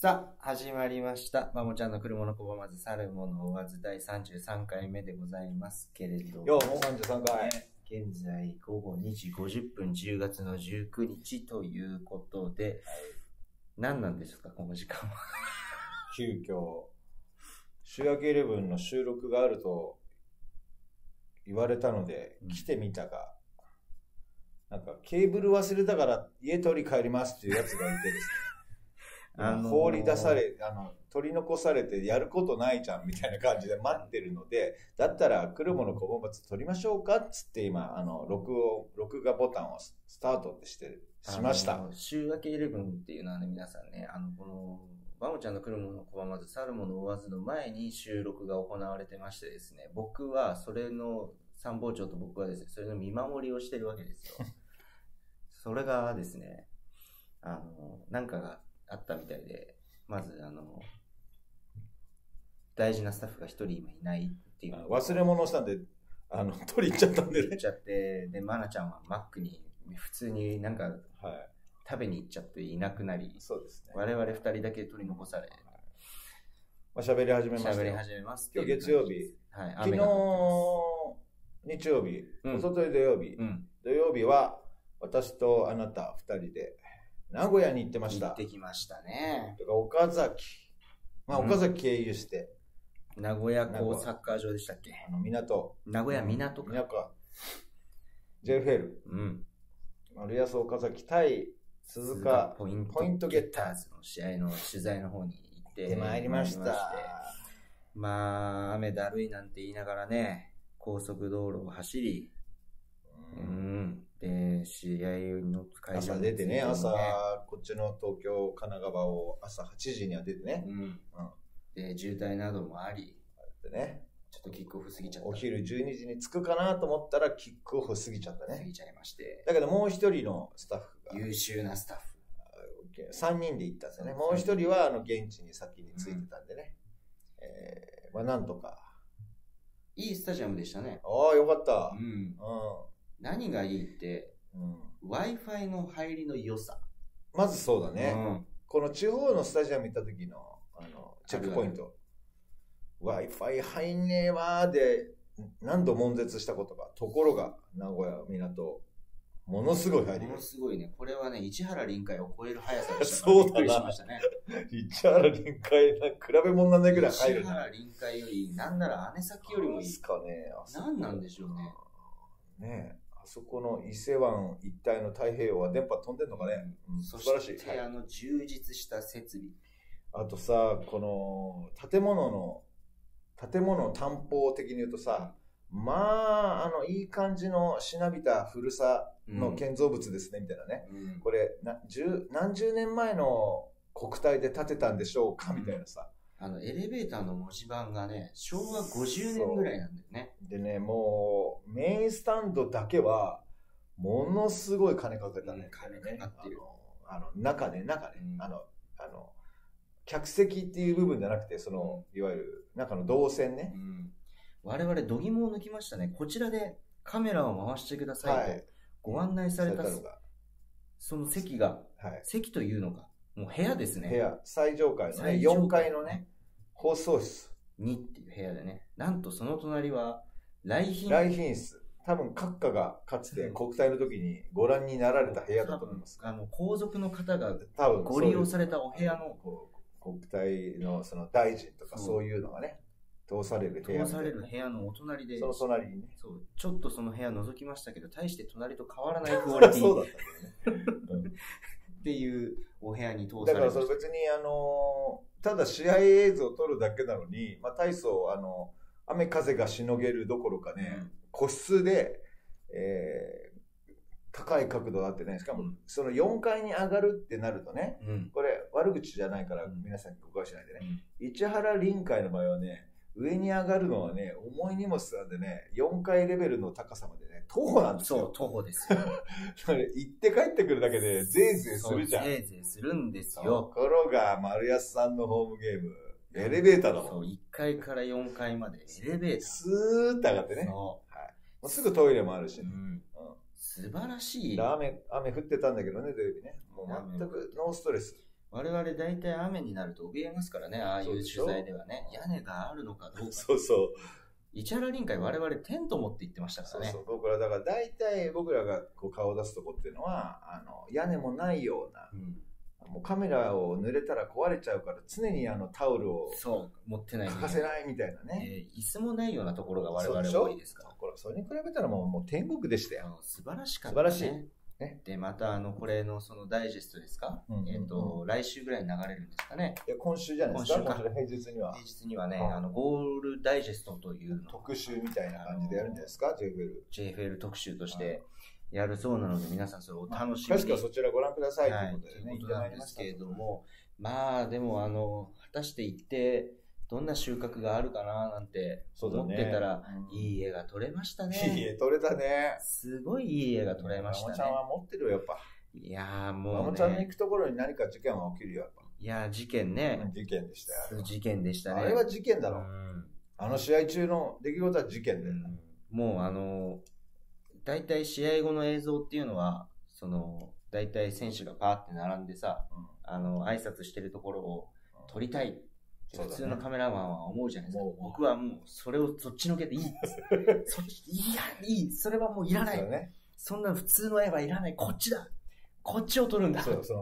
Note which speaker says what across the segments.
Speaker 1: さあ、始まりました。マモちゃんの車の拒まず去るもの追わず第33回目でございますけれども。
Speaker 2: ようも33回。
Speaker 1: 現在午後2時50分10月の19日ということで、はい、何なんですか、この時間は。
Speaker 2: 急遽、週明けイレブンの収録があると言われたので、来てみたが、なんかケーブル忘れたから家取り帰りますっていうやつがいてですね。放り出され、取り残されてやることないじゃんみたいな感じで待ってるので、だったら来るもの拒まず取りましょうかっつって今、録画ボタンをスタートってしました。
Speaker 1: 週明けイレブンっていうのはね、皆さんね、この、マモちゃんの来るもの拒まず去るもの追わずの前に収録が行われてましてですね、僕はそれの、参謀長と僕はですね、それの見守りをしてるわけですよ。それがですね、なんかがあったみたいで、まず大事なスタッフが一人今いないっていう。
Speaker 2: 忘れ物したんで、取り行っちゃったんでね。
Speaker 1: 取っちゃって、で、マナちゃんはマックに普通になんか、食べに行っちゃっていなくなり、
Speaker 2: そうですね。
Speaker 1: 我々二人だけ取り残され、
Speaker 2: 喋り始めました。
Speaker 1: 喋り始めます。
Speaker 2: 今日月曜日。
Speaker 1: はい、
Speaker 2: 昨日、日曜日、おととい土曜日、土曜日は私とあなた二人で名古屋に行ってました。
Speaker 1: 行ってきましたね。
Speaker 2: 岡崎。岡崎経由して。
Speaker 1: 名古屋港サッカー場でしたっけ？
Speaker 2: 港。
Speaker 1: 名古屋港か。
Speaker 2: JFL。丸安岡崎対鈴鹿
Speaker 1: ポイントゲッターズの試合の取材の方に行って
Speaker 2: まいりました。
Speaker 1: まあ、雨だるいなんて言いながらね、高速道路を走り、で、試合の会場
Speaker 2: 朝出てね、こっちの東京、神奈川を朝8時には出てね。
Speaker 1: で、渋滞などもあり、
Speaker 2: ち
Speaker 1: ょっとキックオフ過ぎちゃった。
Speaker 2: お昼12時に着くかなと思ったら、キックオフ過ぎちゃったね。
Speaker 1: 過ぎちゃいまして。
Speaker 2: だけどもう一人のスタッフが。
Speaker 1: 優秀なスタッフ。
Speaker 2: 3人で行ったんですよね。もう一人は現地に先に着いてたんでね。なんとか。
Speaker 1: いいスタジアムでしたね。
Speaker 2: ああ、よかった。
Speaker 1: 何がいいって、Wi-Fi の入りの良さ。
Speaker 2: まずそうだね。この地方のスタジアム行った時の、チェックポイント。Wi-Fi 入んねえわーで、何度悶絶したことが。ところが、名古屋、港、ものすごい入り。
Speaker 1: ものすごいね。これはね、市原臨海を超える速さでした。
Speaker 2: そうだな。
Speaker 1: びっくりしましたね。
Speaker 2: 市原臨海、比べ物なんないぐらい入る。
Speaker 1: 市原臨海より、なんなら姉崎よりもいい。
Speaker 2: ですかね。
Speaker 1: 何なんでしょうね。
Speaker 2: ねえ。あそこの伊勢湾一帯の太平洋は電波飛んでんのかね。素晴らしい。
Speaker 1: そして充実した設備。
Speaker 2: あとさ、この建物担保的に言うとさ、いい感じのしなびた古さの建造物ですね、みたいなね。これ何十年前の国体で建てたんでしょうか、みたいなさ。
Speaker 1: エレベーターの文字盤がね、昭和50年ぐらいなんだよね。
Speaker 2: でね、もう、メインスタンドだけは、ものすごい金かけたね。
Speaker 1: 金かかってる。
Speaker 2: 中ね。客席っていう部分じゃなくて、いわゆる中の動線ね。
Speaker 1: 我々、度肝を抜きましたね。こちらでカメラを回してくださいとご案内されたその席が、席というのが、もう部屋ですね。
Speaker 2: 部屋、最上階のね、4階のね、放送室。
Speaker 1: 2っていう部屋でね。なんとその隣は、来賓
Speaker 2: 室。多分、閣下がかつて国体の時にご覧になられた部屋だと思います。
Speaker 1: 皇族の方がご利用されたお部屋の。
Speaker 2: 国体のその大臣とかそういうのがね、通される部屋。
Speaker 1: 通される部屋のお隣で。
Speaker 2: その隣にね。
Speaker 1: そう。ちょっとその部屋覗きましたけど、大して隣と変わらないクオリティ。
Speaker 2: そうだったんだよね。
Speaker 1: っていうお部屋に通され
Speaker 2: だからそれ別にただ試合映像を撮るだけなのに、大層雨風がしのげるどころかね、個室で、高い角度だってね、しかもその4階に上がるってなるとね、これ悪口じゃないから皆さん誤解しないでね、市原臨海の場合はね、上に上がるのはね、重い荷物なんでね、4階レベルの高さまでね、徒歩なんですよ。
Speaker 1: そう、徒歩ですよ。
Speaker 2: 行って帰ってくるだけでぜいぜいするじゃん。
Speaker 1: ぜいぜいするんですよ。
Speaker 2: ところが、丸安さんのホームゲーム、エレベーターだもん。
Speaker 1: そう、1階から4階までエレベーター。
Speaker 2: スーッと上がってね。もうすぐトイレもあるし。
Speaker 1: 素晴らしい。
Speaker 2: 雨降ってたんだけどね、土曜日ね。もう全くノーストレス。
Speaker 1: 我々大体雨になると怯えますからね、ああいう取材ではね。屋根があるのかどうか。
Speaker 2: そうそう。
Speaker 1: 市原臨海我々テント持って行ってましたからね。
Speaker 2: そうそう。僕らだから大体僕らがこう顔を出すとこっていうのは屋根もないような、もうカメラを濡れたら壊れちゃうから常にタオルを
Speaker 1: 持ってない
Speaker 2: 欠かせないみたいなね、
Speaker 1: 椅子もないようなところが我々多いですから。
Speaker 2: それに比べたらもう天国でしたよ。
Speaker 1: 素晴らしかったね。
Speaker 2: 素晴らしい。
Speaker 1: で、またこれのそのダイジェストですか、来週ぐらいに流れるんですかね。
Speaker 2: いや、今週じゃないですか。今週平日には。
Speaker 1: 平日にはね、ゴールダイジェストというの
Speaker 2: 特集みたいな感じでやるんじゃないですか、
Speaker 1: JFL 特集としてやるそうなので、皆さんそれを楽しみに。
Speaker 2: 詳しくはそちらご覧くださいということでね、
Speaker 1: ということなんですけれども、まあでも果たして行ってどんな収穫があるかななんて思ってたら、いい絵が撮れましたね。
Speaker 2: いい絵撮れたね。
Speaker 1: すごいいい絵が撮れましたね。
Speaker 2: マモちゃんは持ってるよ、やっぱ。
Speaker 1: いやーもう、ね、
Speaker 2: マモちゃんの行くところに何か事件は起きるよ、やっぱ。
Speaker 1: いやー、事件ね。
Speaker 2: 事件でしたよ。
Speaker 1: 事件でしたね。
Speaker 2: あれは事件だろ。試合中の出来事は事件だよ。
Speaker 1: もう大体試合後の映像っていうのは、大体選手がパーって並んでさ、挨拶してるところを撮りたい。普通のカメラマンは思うじゃないですか。僕はもうそれをそっちのけでいい。いい。それはもういらない。そんな普通の絵はいらない。こっちだ。こっちを撮るんだ。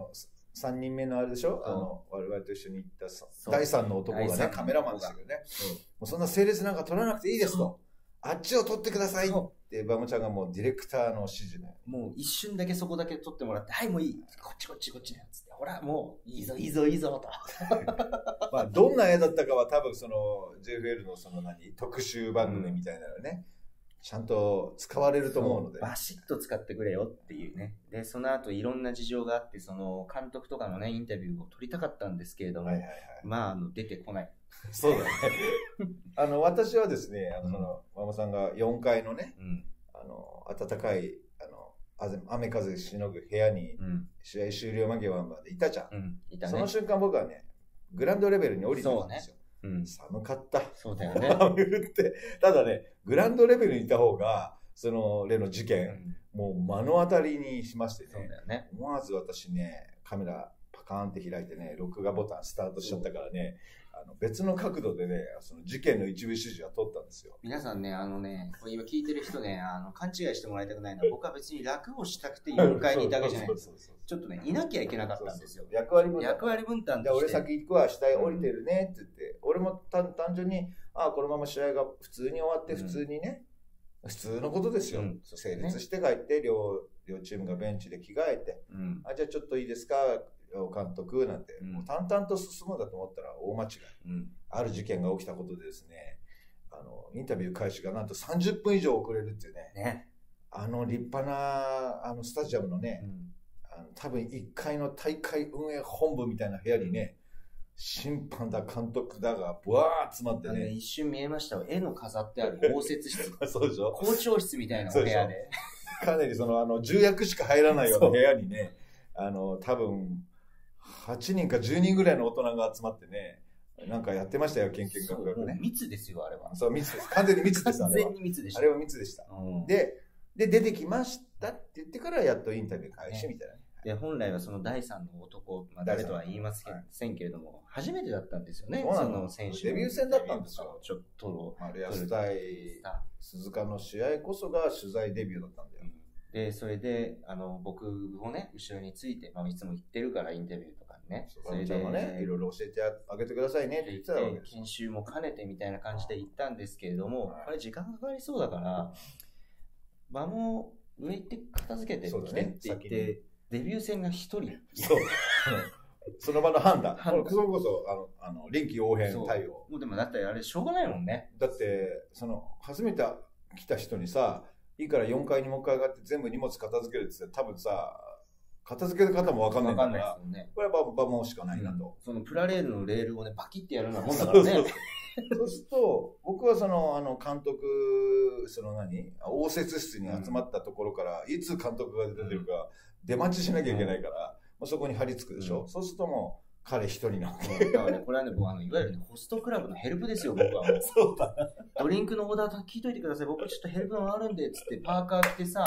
Speaker 2: 3人目のあれでしょ、我々と一緒に行った第3の男がね、カメラマンでしたけどね。もうそんな整列なんか撮らなくていいですと。あっちを撮ってくださいってバモちゃんがもうディレクターの指示ね。
Speaker 1: もう一瞬だけそこだけ撮ってもらって、はい、もういい。こっちね。つって、ほら、もういいぞと。
Speaker 2: まあ、どんな絵だったかは多分JFL の特集番組みたいなのね、ちゃんと使われると思うので。
Speaker 1: バシッと使ってくれよっていうね。で、その後いろんな事情があって、監督とかのね、インタビューを撮りたかったんですけれども、まあ、出てこない。
Speaker 2: そうだね。私はですね、ママさんが4階のね、暖かい、雨風しのぐ部屋に、試合終了間際までいたじゃん。その瞬間僕はね、グラウンドレベルに降りてたんですよ。寒かった。
Speaker 1: そうだよね。
Speaker 2: 雨降って。ただね、グラウンドレベルにいた方が、例の事件、もう目の当たりにしましてね。思わず私ね、カメラパカーンって開いてね、録画ボタンスタートしちゃったからね、別の角度でね、事件の一部始終は撮ったんですよ。
Speaker 1: 皆さんね、これ今聞いてる人ね、勘違いしてもらいたくないのは、僕は別に楽をしたくて4階にいたわけじゃないです。ちょっとね、いなきゃいけなかったんですよ。
Speaker 2: 役割分担。
Speaker 1: で、
Speaker 2: 俺先行くわ、下へ降りてるねって言って、俺も単純に、このまま試合が普通に終わって、普通にね、普通のことですよ。整列して帰って、両チームがベンチで着替えて、じゃあちょっといいですか、監督なんて、もう淡々と進むんだと思ったら大間違い。ある事件が起きたことでですね、インタビュー開始がなんと30分以上遅れるっていうね。立派なスタジアムのね、多分1階の大会運営本部みたいな部屋にね、審判だ監督だがブワー集まってね、
Speaker 1: 一瞬見えましたよ。絵の飾ってある応接室。
Speaker 2: そうでしょ。
Speaker 1: 校長室みたいなお部屋で。
Speaker 2: かなり重役しか入らないような部屋にね、多分8人か10人ぐらいの大人が集まってね、なんかやってましたよ、研究学学ね。
Speaker 1: 密ですよ、あれは。
Speaker 2: そう、密です。完全に密です。
Speaker 1: 完全に密でした。
Speaker 2: あれは密でした。で、出てきましたって言ってからやっとインタビュー開始みたいな。
Speaker 1: で、本来はその第三の男、誰とは言いませんけれども、初めてだったんですよね、
Speaker 2: その選手。デビュー戦だったんですよ。
Speaker 1: ちょっと。
Speaker 2: レアス対鈴鹿の試合こそが取材デビューだったんだよ。
Speaker 1: で、それで、僕をね、後ろについて、いつも言ってるから、インタビューとかね。
Speaker 2: それでね、いろいろ教えてあげてくださいねって言ってたわけです。
Speaker 1: 研修も兼ねてみたいな感じで行ったんですけれども、あれ時間かかりそうだから、場も上行って片付けてきてって言って、デビュー戦が一人。
Speaker 2: そう。その場の判断。それこそ、臨機応変対応。
Speaker 1: もうでもだってあれしょうがないもんね。
Speaker 2: だって、初めて来た人にさ、いいから4階にもう一回上がって全部荷物片付けるって言って多分さ、片付け方も分かんないから、これは場もしかないなと。
Speaker 1: そのプラレールのレールをね、バキってやるようなもんだからね。
Speaker 2: そうすると、僕は監督、応接室に集まったところから、いつ監督が出てるか、出待ちしなきゃいけないから、そこに張り付くでしょ。そうするともう、彼一人なんで。
Speaker 1: だからね、これはね、いわゆるホストクラブのヘルプですよ、僕は。
Speaker 2: そうだ。
Speaker 1: ドリンクのオーダー聞いといてください。僕ちょっとヘルプのあるんで、つってパーカー着てさ、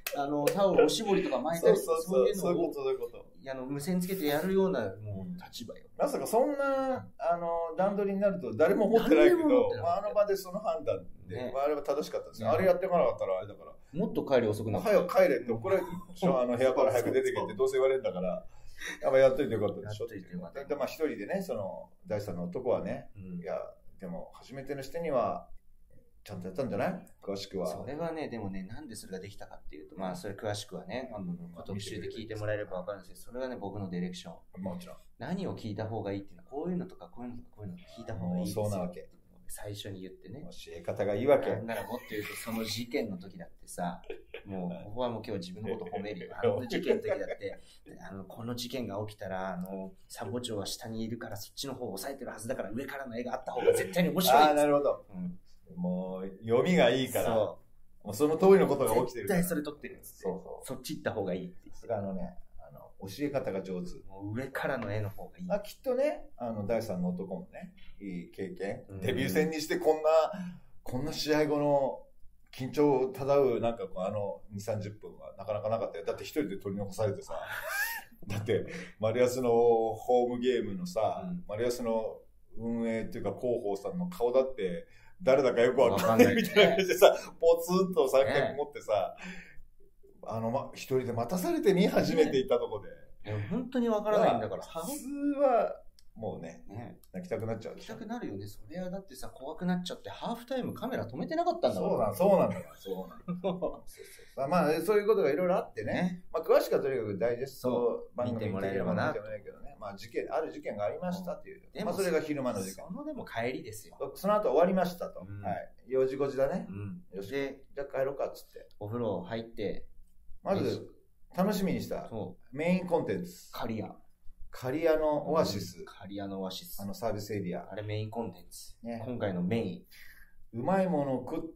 Speaker 1: タオルおしぼりとか巻いたりとか、そういうのを、
Speaker 2: そういうこと。
Speaker 1: 無線つけてやるような、もう、立場よ。
Speaker 2: まさかそんな、段取りになると誰も思ってないけど、あの場でその判断で、ね、あれは正しかったですね。あれやってこなかったらあれだから。
Speaker 1: もっと帰り遅くなった。
Speaker 2: 早く帰れって怒られるでしょ、部屋から早く出てけってどうせ言われるんだから。やっぱやっといてよかったでしょ。で、まあ一人でね、その、第三の男はね、いや、でも初めての人には、ちゃんとやったんじゃない詳しくは。
Speaker 1: それはね、でもね、なんでそれができたかっていうと、まあ、それ詳しくはね、特集で聞いてもらえれば分かるんですけど、それはね、僕のディレクション。
Speaker 2: もちろん。
Speaker 1: 何を聞いた方がいいっていうのは、こういうのとか、こういうのとか、こういうの聞いた方がいいですよ。
Speaker 2: そうなわけ。
Speaker 1: 最初に言ってね。
Speaker 2: 教え方がいいわけ。
Speaker 1: なんならもっと言うと、その事件の時だってさ、もう、ここはもう今日自分のこと褒めるよ。事件の時だって、この事件が起きたら、参謀長は下にいるから、そっちの方を押さえてるはずだから、上からの絵があった方が絶対に面白い。
Speaker 2: ああ、なるほど。もう、読みがいいから。もうその通りのことが起きてる。
Speaker 1: 絶対それ撮ってるんです。そっち行った方がいいって。
Speaker 2: それ教え方が上手。
Speaker 1: もう上からの絵の方がいい。
Speaker 2: きっとね、第三の男もね、いい経験。デビュー戦にしてこんな試合後の緊張を漂う、なんか2、30分はなかなかなかったよ。だって一人で取り残されてさ、だって、マリアスのホームゲームのさ、マリアスの運営っていうか広報さんの顔だって、誰だかよくわかんないみたいな感じでさ、ポツンと三脚持ってさ、一人で待たされて初めて行ったとこで。
Speaker 1: 本当にわからないんだから。
Speaker 2: 普通は、もうね、泣きたくなっちゃう。
Speaker 1: 泣きたくなるよね。それはだってさ、怖くなっちゃって、ハーフタイムカメラ止めてなかったんだもん。
Speaker 2: そうなんだから。まあ、そういうことがいろいろあってね。まあ、詳しくはとにかくダイジェスト番組見てもらえればな。見てもらえるけどね。まあ、ある事件がありましたっていう。まあ、それが昼間の時間。
Speaker 1: でも帰りですよ。
Speaker 2: その後終わりましたと。はい。4時5時だね。よし。じゃあ帰ろうかっつって。
Speaker 1: お風呂入って、
Speaker 2: まず、楽しみにしたメインコンテンツ。カリアのオアシス。
Speaker 1: カリアのオアシス。
Speaker 2: サービスエリア。
Speaker 1: あれメインコンテンツ。今回のメイ
Speaker 2: ン。うまいものを食って、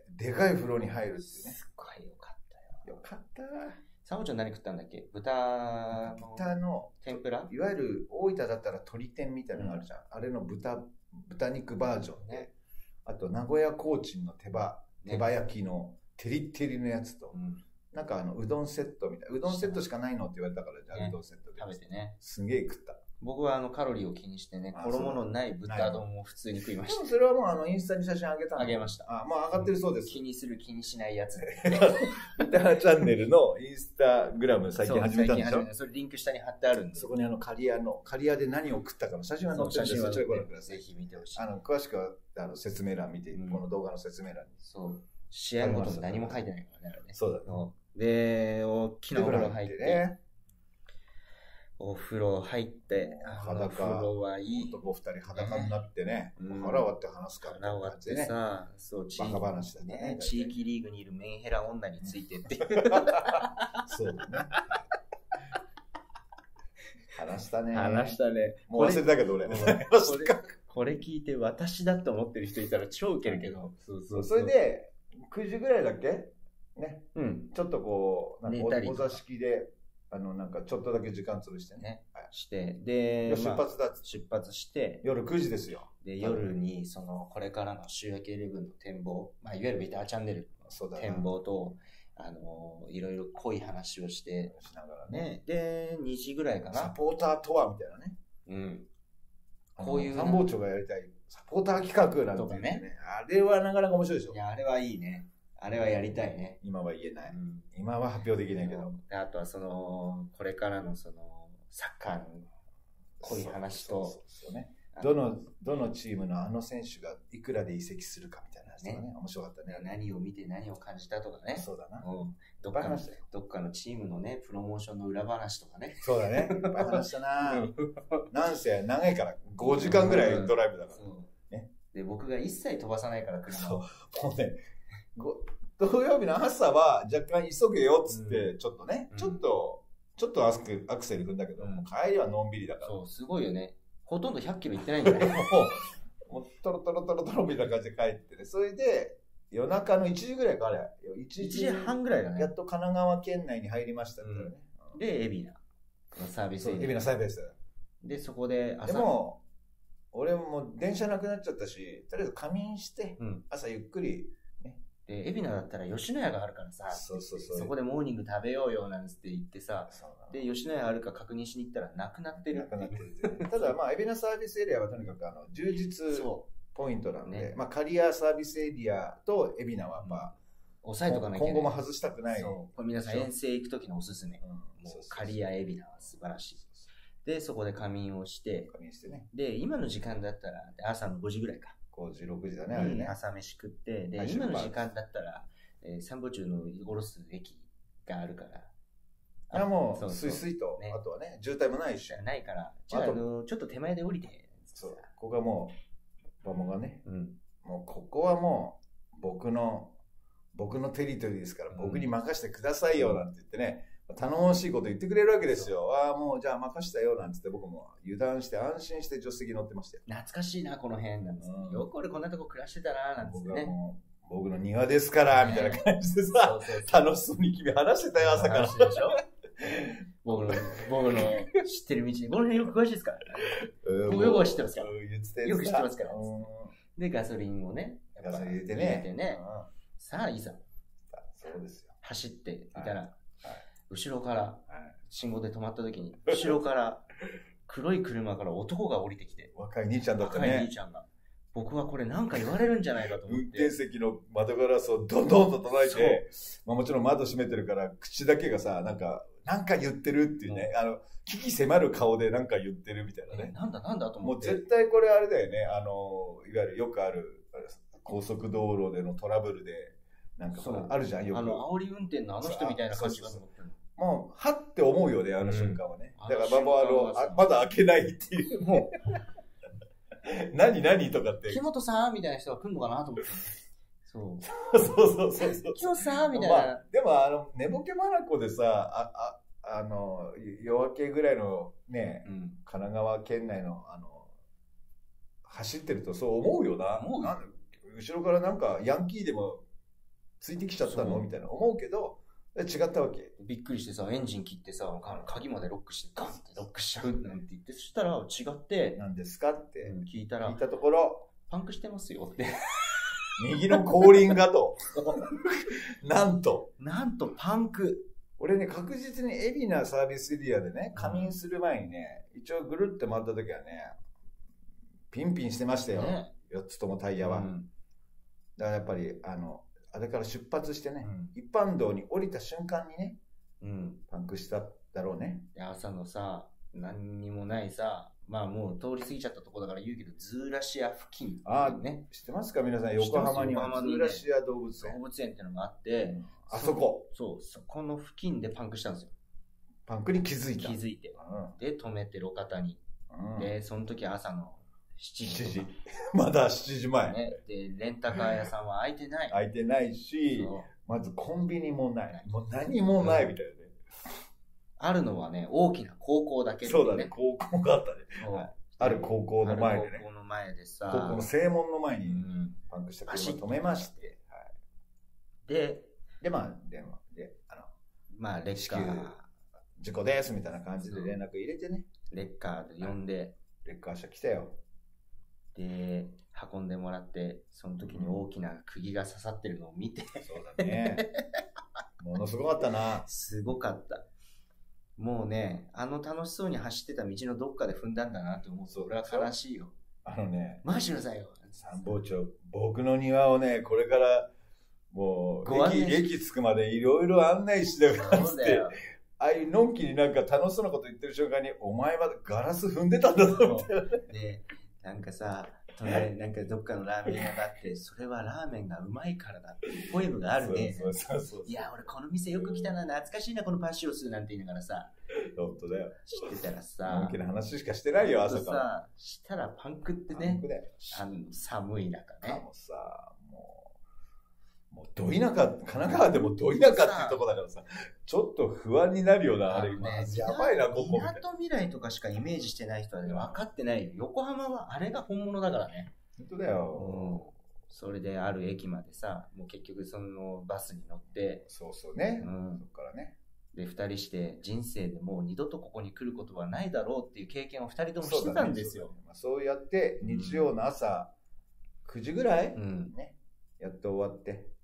Speaker 2: でかい風呂に入るっていうね。
Speaker 1: すっごいよかったよ。
Speaker 2: よかった。
Speaker 1: サボちゃん何食ったんだっけ？豚の天ぷら？
Speaker 2: いわゆる大分だったら鶏天みたいなのがあるじゃん。あれの豚肉バージョンね。あと、名古屋コーチンの手羽焼きのテリッテリのやつと。なんかうどんセットみたいな。うどんセットしかないのって言われたから、じゃあうどんセットで。
Speaker 1: 食べてね。
Speaker 2: すげえ食った。
Speaker 1: 僕はカロリーを気にしてね、衣のない豚丼を普通に食いました。
Speaker 2: それはもうインスタに写真あげたの？
Speaker 1: あげました。
Speaker 2: もう上がってるそうです。
Speaker 1: 気にする気にしないやつで。
Speaker 2: 豚チャンネルのインスタグラム最近始めたんでしょ？
Speaker 1: それリンク下に貼ってあるんで。
Speaker 2: そこにカリアで何を食ったかの写真は載ってるんで、そちらご覧ください。
Speaker 1: ぜひ見てほしい。
Speaker 2: 詳しくは説明欄見て、この動画の説明欄に。
Speaker 1: そう。試合ごとに何も書いてないからね。
Speaker 2: そうだね。
Speaker 1: で、大きなお風呂入って、お風呂入って、
Speaker 2: お風呂
Speaker 1: はいい。
Speaker 2: 男二人裸になってね、腹割って話すから。
Speaker 1: 腹割ってさ、そう、
Speaker 2: バカ話だね。
Speaker 1: 地域リーグにいるメンヘラ女についてって。
Speaker 2: そうだね。話したね。もう忘れたけど俺。
Speaker 1: これ聞いて私だと思ってる人いたら超ウケるけど。
Speaker 2: それで、9時ぐらいだっけね。ちょっとこう、お座敷で、なんかちょっとだけ時間潰してね。
Speaker 1: して、で、
Speaker 2: 出発だ。
Speaker 1: 出発して、
Speaker 2: 夜9時ですよ。
Speaker 1: で、夜に、これからの週明け11の展望、まあ、いわゆるビターチャンネルの展望と、いろいろ濃い話をして、
Speaker 2: しながらね。
Speaker 1: で、2時ぐらいかな。
Speaker 2: サポーターとはみたいなね。こういう。参謀長がやりたい、サポーター企画なんてね。あれはなかなか面白いでしょ。
Speaker 1: いや、あれはいいね。あれはやりたいね。
Speaker 2: 今は言えない。今は発表できないけど。
Speaker 1: あとはこれからのサッカーの濃い話と、
Speaker 2: どのチームの選手がいくらで移籍するかみたいな話とかね。面白かったね。
Speaker 1: 何を見て何を感じたとかね。
Speaker 2: そうだな。
Speaker 1: どっかのチームのね、プロモーションの裏話とかね。
Speaker 2: そうだね。いっぱい話したな。なんせ長いから5時間ぐらいドライブだから。
Speaker 1: で、僕が一切飛ばさないから車を。
Speaker 2: もうね、土曜日の朝は若干急げよっつって、ちょっとね、ちょっとアクセル踏んだけど、帰りはのんびりだから。
Speaker 1: そう、すごいよね。ほとんど100キロ行ってないんだね。
Speaker 2: もう、トロトロトロトロみたいな感じで帰ってね。それで、夜中の1時ぐらいか、あれ。1
Speaker 1: 時半ぐらいだね。
Speaker 2: やっと神奈川県内に入りましたからね。
Speaker 1: で、海老名のサービスエリア。
Speaker 2: 海老名サービス。
Speaker 1: で、そこで
Speaker 2: でも、俺も電車なくなっちゃったし、とりあえず仮眠して、朝ゆっくり、
Speaker 1: で、海老名だったら吉野家があるからさ、
Speaker 2: そう。
Speaker 1: そこでモーニング食べようよなんつって言ってさ、で、吉野家あるか確認しに行ったらなくなってる。
Speaker 2: ただ、まあ、海老名サービスエリアはとにかく充実ポイントなんで、ね、まあ、刈谷サービスエリアと海老名は、まあ、
Speaker 1: 抑えとかなきゃいけない。
Speaker 2: 今後も外したくない。
Speaker 1: これ皆さん遠征行くときのおすすめ。もう刈谷海老名は素晴らしい。で、そこで仮眠をして、
Speaker 2: ね、
Speaker 1: で、今の時間だったら、朝の5時ぐらいか。
Speaker 2: 5時、6時だね、あれね。
Speaker 1: 朝飯食って、で、今の時間だったら、三宝中の降ろす駅があるから。
Speaker 2: いや、もう、スイスイと、ね、あとはね、渋滞もないし。
Speaker 1: ないから、じゃあ、ちょっと手前で降りて。
Speaker 2: そう、ここがもう、バモがね、もう、ここはもう、僕のテリトリーですから、僕に任せてくださいよ、なんて言ってね、頼もしいこと言ってくれるわけですよ。ああ、もうじゃあ任したよなんつって僕も油断して安心して助手席乗ってましたよ。
Speaker 1: 懐かしいな、この辺なんです、よく俺こんなとこ暮らしてたな、なんつってね。
Speaker 2: 僕の庭ですから、みたいな感じでさ、楽しそうに君話してたよ、朝から。
Speaker 1: でしょ僕の知ってる道に、この辺よく詳しいですから。僕よく知ってますから。よく知ってますから。で、ガソリンをね、
Speaker 2: ガソリン入れてね。
Speaker 1: さあ、いざ。
Speaker 2: そうですよ。
Speaker 1: 走っていたら、後ろから、信号で止まった時に、後ろから黒い車から男が降りてきて、
Speaker 2: 若い兄ちゃんだったね。
Speaker 1: 若い兄ちゃんが。僕はこれ何か言われるんじゃないかと思って。
Speaker 2: 運転席の窓ガラスをどんどんと叩いて、まあ、もちろん窓閉めてるから、口だけがさ、なんか言ってるっていうね、危機迫る顔でなんか言ってるみたいなね。
Speaker 1: なんだと思って。
Speaker 2: もう絶対これあれだよね、いわゆるよくある高速道路でのトラブルで、なんかあるじゃん、よく。
Speaker 1: 煽り運転のあの人みたいな感じがと思ってる。
Speaker 2: もう、はって思うよね、あの瞬間はね。だから、まだ開けないっていう。もう、何とかって。
Speaker 1: 木本さんみたいな人が来るのかなと思って。
Speaker 2: そう。
Speaker 1: 木本さんみたいな。
Speaker 2: でも、寝ぼけまなこでさ、夜明けぐらいのね、神奈川県内の、走ってるとそう思うよな。後ろからなんか、ヤンキーでもついてきちゃったのみたいな思うけど、違ったわけ。
Speaker 1: びっくりしてさ、エンジン切ってさ、鍵までロックしてガンってロックしちゃうなんて言って、そしたら違って、
Speaker 2: 何ですかって
Speaker 1: 聞いた
Speaker 2: ところ、
Speaker 1: パンクしてますよって。
Speaker 2: 右の後輪がと。なんと
Speaker 1: パンク。
Speaker 2: 俺ね、確実に海老名サービスエリアでね、仮眠する前にね、一応ぐるって回った時はね、ピンピンしてましたよ。4つともタイヤは。だからやっぱり、あれから出発してね、一般道に降りた瞬間にね、パンクしただろうね。
Speaker 1: 朝のさ、何にもないさ、まあもう通り過ぎちゃったとこだから言うけど、ズーラシア付近、
Speaker 2: ね。知ってますか皆さん、横浜にはズーラシア動物園。
Speaker 1: 動物園ってのがあって、
Speaker 2: あそこ。
Speaker 1: そこの付近でパンクしたんですよ。
Speaker 2: パンクに気づいて。
Speaker 1: で、止めて路肩に。で、その時朝の7時。
Speaker 2: まだ7時前。
Speaker 1: で、レンタカー屋さんは開いてない。
Speaker 2: 開いてないし、まずコンビニもない。もう何もないみたいなね。
Speaker 1: あるのはね、大きな高校だけでね。
Speaker 2: そうだね、高校があったね。ある高校の前でね。
Speaker 1: 高校の前でさ。
Speaker 2: 高校の正門の前にパンクした車を止めまして。で、まあ、レ
Speaker 1: ッカー。
Speaker 2: 事故ですみたいな感じで連絡入れてね。
Speaker 1: レッカーで呼んで。
Speaker 2: レッカー車来たよ。
Speaker 1: で、運んでもらって、その時に大きな釘が刺さってるのを見て。
Speaker 2: そうだね。ものすごかったな。
Speaker 1: すごかった。もうね、楽しそうに走ってた道のどっかで踏んだんだなと思うと、俺は悲しいよ。回してくださいよ。
Speaker 2: 参謀長、僕の庭をね、これから、もう、駅着くまでいろいろ案内してるからって、ああいうのんきになんか楽しそうなこと言ってる瞬間に、お前はガラス踏んでたんだと思って。
Speaker 1: で、なんかさ、隣なんかどっかのラーメン屋があって、それはラーメンがうまいからだっていうポエムがあるね。いや、俺この店よく来たな、懐かしいな、このパシオスなんて言いながらさ。
Speaker 2: 本当だよ。
Speaker 1: 知ってたらさ。
Speaker 2: 大きな話しかしてないよ、朝から。
Speaker 1: したらパンクってね。寒い中ね。
Speaker 2: もうさ、もうど田舎、神奈川でもど田舎っていうとこだからさ、ちょっと不安になるよな、あれ今。やばいな、ここ。
Speaker 1: みなとみらいとかしかイメージしてない人はね、分かってないよ。横浜はあれが本物だからね。
Speaker 2: 本当だよ。
Speaker 1: それである駅までさ、もう結局そのバスに乗って。
Speaker 2: そうね。そっからね。
Speaker 1: で、二人して人生でもう二度とここに来ることはないだろうっていう経験を二人ともしてたんですよ。
Speaker 2: そうやって日曜の朝9時ぐらいね、やっと終わって。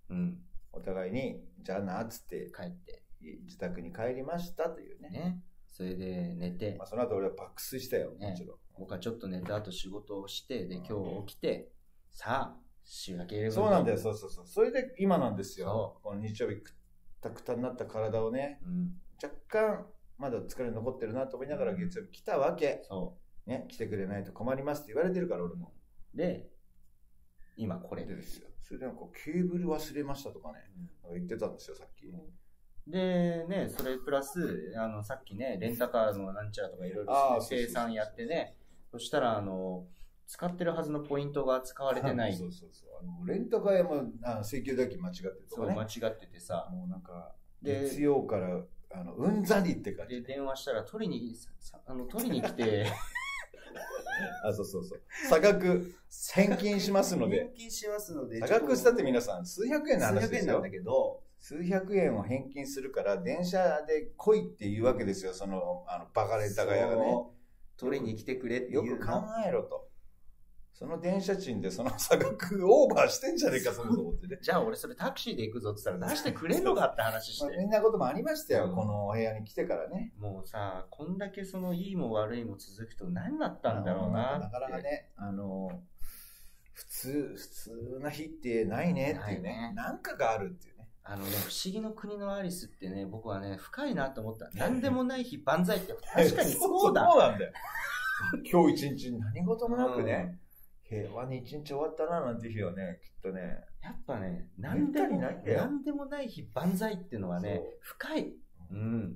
Speaker 1: うん。
Speaker 2: お互いに、じゃあな、っつって、
Speaker 1: 帰って。
Speaker 2: 自宅に帰りましたというね。
Speaker 1: ね。それで寝て
Speaker 2: まあ、、その後俺は爆睡したよ、
Speaker 1: ね
Speaker 2: もちろん。
Speaker 1: 僕はちょっと寝た後仕事をして、で、今日起きて、さあ、週明けイレブン
Speaker 2: そうなんだよ、そうそうそう。それで今なんですよ
Speaker 1: そ。
Speaker 2: この日曜日、くったくたになった体をね、
Speaker 1: うん。
Speaker 2: 若干、まだ疲れ残ってるなと思いながら月曜日来たわけ。
Speaker 1: そ
Speaker 2: ね、来てくれないと困りますって言われてるから、俺も。
Speaker 1: う。で、今これ
Speaker 2: でですよ。それでなんかケーブル忘れましたとかね、なんか言ってたんですよ、さっき。
Speaker 1: で、ね、それプラス、さっきね、レンタカーのなんちゃらとかいろいろ
Speaker 2: あーそうそうそうそう
Speaker 1: 生産やってね、そしたら、使ってるはずのポイントが使われてない。
Speaker 2: そうそうそう。レンタカー屋も請求代金間違ってると
Speaker 1: そう、
Speaker 2: かね。
Speaker 1: 間違っててさ。
Speaker 2: もうなんか、
Speaker 1: で
Speaker 2: 月曜から、うんざりって感じ。
Speaker 1: で、電話したら取りに来て、
Speaker 2: そうそうそう。差額、返金しますので。
Speaker 1: 返金しますので、
Speaker 2: 差額したって皆さん、数百円の話
Speaker 1: 数
Speaker 2: ですよ
Speaker 1: 百円なんだ。けど、
Speaker 2: 数百円を返金するから、電車で来いっていうわけですよ、その、バカレンタカー屋がね。
Speaker 1: そう取りに来てくれっていう
Speaker 2: よく考
Speaker 1: の。
Speaker 2: えろと。その電車賃でその差額オーバーしてんじゃねえか、そもそもってね。
Speaker 1: じゃあ俺それタクシーで行くぞって言ったら出してくれんのかって話し
Speaker 2: まあ、
Speaker 1: て。
Speaker 2: みんなこともありましたよ、
Speaker 1: うん
Speaker 2: このお部屋に来てからね。
Speaker 1: もうさ、こんだけそのいいも悪いも続くと何だったんだろうなって。
Speaker 2: なかなかね、普通な日ってないねっていう
Speaker 1: ないね
Speaker 2: ね。なんかがあるっていうね。
Speaker 1: 不思議の国のアリスってね、僕はね、深いなと思った。何でもない日万歳って確かにそうだ。
Speaker 2: そうなんだよ。今日一日何事もなくね、平和に一日終わったななんて日はね、きっとね。
Speaker 1: やっぱね、
Speaker 2: めったにないんだよ
Speaker 1: 何でもない日万歳っていうのはね
Speaker 2: そう、
Speaker 1: 深い。うん。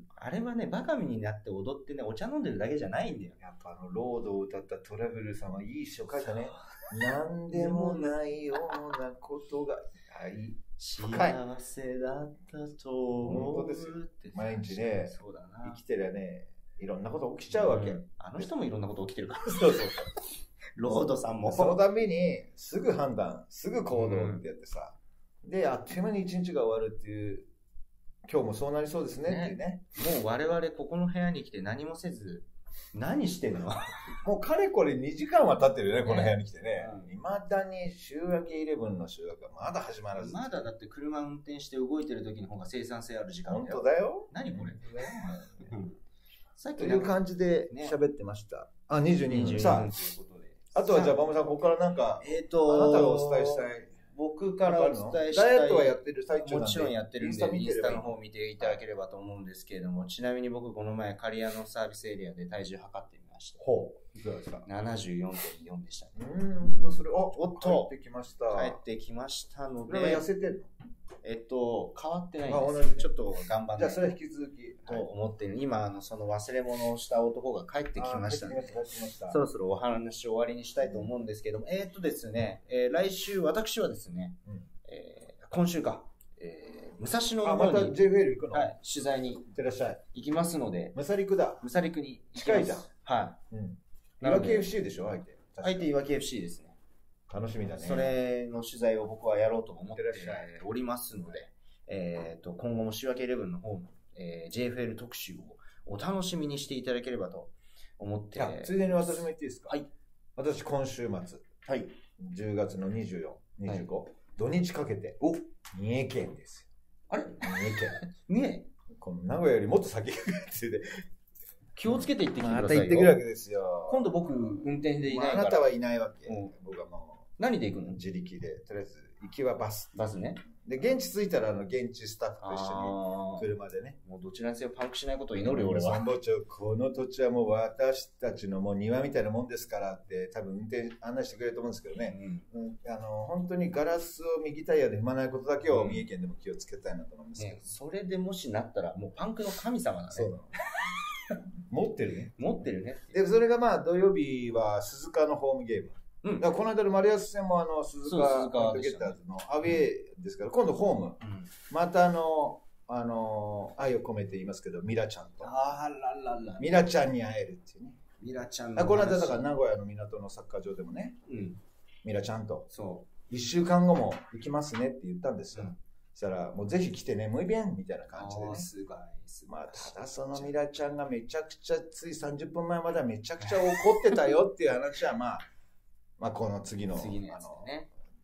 Speaker 1: あれはね、バカみになって踊ってね、お茶飲んでるだけじゃないんだよ。
Speaker 2: やっぱロードを歌ったトラブルさんはいい詩を書いたね。なんでもないようなことが、
Speaker 1: 幸
Speaker 2: 深い
Speaker 1: せだったと思う
Speaker 2: 本当ですよ
Speaker 1: って
Speaker 2: 毎日ね
Speaker 1: そうだな。
Speaker 2: 生きてりゃね、いろんなこと起きちゃうわけ。
Speaker 1: あの人もいろんなこと起きてるから。
Speaker 2: そうそう
Speaker 1: ロードさんも。
Speaker 2: そのたびに、すぐ判断、すぐ行動ってやってさ、で、あっという間に一日が終わるっていう、今日もそうなりそうですねっていうね。
Speaker 1: もう我々ここの部屋に来て何もせず、何してんの
Speaker 2: もうかれこれ2時間は経ってるよね、この部屋に来てね。
Speaker 1: うん
Speaker 2: いまだに週明けイレブンの収穫はまだ始まらず。
Speaker 1: まだだって車運転して動いてる時の方が生産性ある時間
Speaker 2: 本
Speaker 1: だよ。
Speaker 2: 当だよ。
Speaker 1: 何これ
Speaker 2: 本当だよ
Speaker 1: さっき
Speaker 2: という感じで
Speaker 1: ね
Speaker 2: 喋ってました。あ、22分。
Speaker 1: 22
Speaker 2: さ
Speaker 1: 分ということで。
Speaker 2: あ、あとはじゃあ、バムさん、ここからなんか、あなたがお伝えしたい。
Speaker 1: 僕からお伝えしたい。
Speaker 2: ダイエットはやってる最中なんで。
Speaker 1: もちろんやってるんで、インスタの
Speaker 2: 方
Speaker 1: 方見ていただければと思うんですけれども、ちなみに僕この前、刈谷のサービスエリアで体重測ってみました。
Speaker 2: ほう。いかがですか。
Speaker 1: 74.4 でしたね。
Speaker 2: それ、おっと、帰ってきました。
Speaker 1: 帰ってきましたの
Speaker 2: それは
Speaker 1: で
Speaker 2: 痩、せてる
Speaker 1: 変わってないん
Speaker 2: あ同じね
Speaker 1: です。ちょっと頑張
Speaker 2: の。じゃあ、
Speaker 1: って
Speaker 2: それは引き続き。
Speaker 1: と思ってる。今、その忘れ物をした男が帰ってきましたので、
Speaker 2: 帰ってきました。
Speaker 1: そろそろお話を終わりにしたいと思うんですけども、ですね、来週、私はですね、
Speaker 2: うん
Speaker 1: 今週か、武蔵野
Speaker 2: あ、また
Speaker 1: の方に、
Speaker 2: JFL 行くの、
Speaker 1: はい、取材に
Speaker 2: いってらっしゃい。
Speaker 1: 行きますので、
Speaker 2: ムサリクだ。
Speaker 1: ムサリクに行きます。
Speaker 2: 近いじゃん。
Speaker 1: は
Speaker 2: うん。
Speaker 1: い。なの
Speaker 2: 岩木
Speaker 1: で
Speaker 2: FC でしょ、相手。
Speaker 1: 相手いわき FC ですね。
Speaker 2: 楽しみだね。
Speaker 1: それの取材を僕はやろうと思って
Speaker 2: いってらっしゃい
Speaker 1: おりますので、今後も週明け11の方の、JFL 特集をお楽しみにしていただければと思って。
Speaker 2: あ、ついでに私も言っていいですか。
Speaker 1: はい。
Speaker 2: 私、今週末、
Speaker 1: はい。
Speaker 2: 10月の24、25、
Speaker 1: は
Speaker 2: 土日かけて、
Speaker 1: お、
Speaker 2: 三重県です
Speaker 1: あれ
Speaker 2: よ。三重県。
Speaker 1: ねえ、
Speaker 2: この名古屋よりもっと先で、
Speaker 1: 気をつけて行ってきてく
Speaker 2: ま
Speaker 1: ださいよ。
Speaker 2: た行ってくるわけですよ。
Speaker 1: 今度僕、運転でいないから。
Speaker 2: あなたはいないわけ。
Speaker 1: うん
Speaker 2: 僕はも
Speaker 1: 何で行くの
Speaker 2: う自力で、とりあえず行きはバス。
Speaker 1: バスね。
Speaker 2: で、現地着いたら現地スタッフと一緒
Speaker 1: あ
Speaker 2: に車でね。
Speaker 1: もうどちらにせよパンクしないことを祈るよ、俺は。
Speaker 2: 参謀長、この土地はもう私たちのもう庭みたいなもんですからって多分運転案内してくれると思うんですけどね。本当にガラスを右タイヤで踏まないことだけを三重県でも気をつけたいなと思いますけど。
Speaker 1: ね、それでもしなったら、もうパンクの神様だね。
Speaker 2: そうなの。持ってるね。
Speaker 1: 持ってるね。
Speaker 2: で、それがまあ土曜日は鈴鹿のホームゲーム。
Speaker 1: うん
Speaker 2: だからこの間の丸安戦も鈴
Speaker 1: そう鈴鹿
Speaker 2: 鹿ゲッターズのアウェーですから、今度ホーム。また愛を込めて言いますけど、ミラちゃんと。
Speaker 1: あららら。
Speaker 2: ミラちゃんに会えるっていうね。
Speaker 1: ミラちゃん
Speaker 2: この間だから名古屋の港のサッカー場でもね、
Speaker 1: うん。
Speaker 2: ミラちゃんと
Speaker 1: そ
Speaker 2: 1週間後も行きますねって言ったんですよ。
Speaker 1: うん
Speaker 2: そしたら、もうぜひ来てね、muy bienみたいな
Speaker 1: う。
Speaker 2: 感じでね。
Speaker 1: すごい。すごい
Speaker 2: まあ、ただそのミラちゃんがめちゃくちゃ、つい30分前まではめちゃくちゃ怒ってたよっていう話は、まあ、この次の
Speaker 1: 次のやつでね。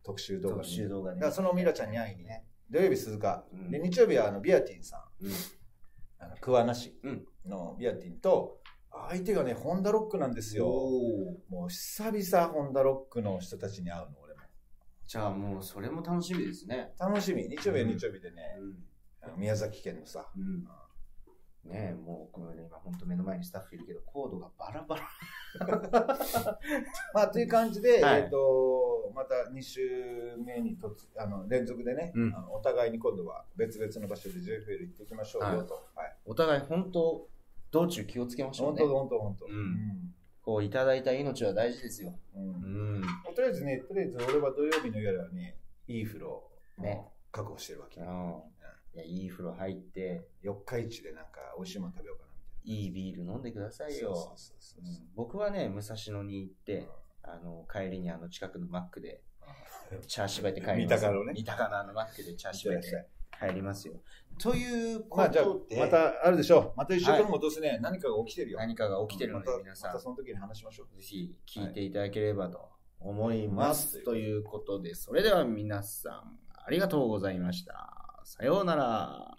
Speaker 2: 特集動画
Speaker 1: 特集動画で。
Speaker 2: だからそのミラちゃんに会いにね、土曜日鈴鹿、
Speaker 1: うん
Speaker 2: で日曜日はビアティンさん、
Speaker 1: うん
Speaker 2: 桑名市のビアティンと、相手がね、ホンダロックなんですよ。もう久々ホンダロックの人たちに会うの、俺も。
Speaker 1: じゃあもうそれも楽しみですね。
Speaker 2: 楽しみ。日曜日は日曜日でね、宮崎県のさ。
Speaker 1: ねえ、もうこのね、今本当目の前にスタッフいるけど、コードがバラバラ。
Speaker 2: まあ、という感じで、
Speaker 1: はい
Speaker 2: また2週目に連続でね、お互いに今度は別々の場所で JFL 行っていきましょうよと。
Speaker 1: お互い本当、道中気をつけましょうね。
Speaker 2: 本当。
Speaker 1: こういただいた命は大事ですよ。
Speaker 2: とりあえず俺は土曜日の夜はね、いい風呂を確保してるわけ。
Speaker 1: いい風呂入って、
Speaker 2: 四日市でなんか美味しいもの食べようかなみたいな。
Speaker 1: いいビール飲んでくださいよ。僕はね、武蔵野に行って、帰りに近くのマックで、チャーシューて帰ります。三鷹のマックでチャーシューて帰りますよ。ということで。
Speaker 2: またあるでしょう。また一週間もどうせね、何かが起きてるよ。
Speaker 1: 何かが起きてるので、皆さん。
Speaker 2: またその時に話しましょう。
Speaker 1: ぜひ聞いていただければと思います。ということで、それでは皆さん、ありがとうございました。さようなら。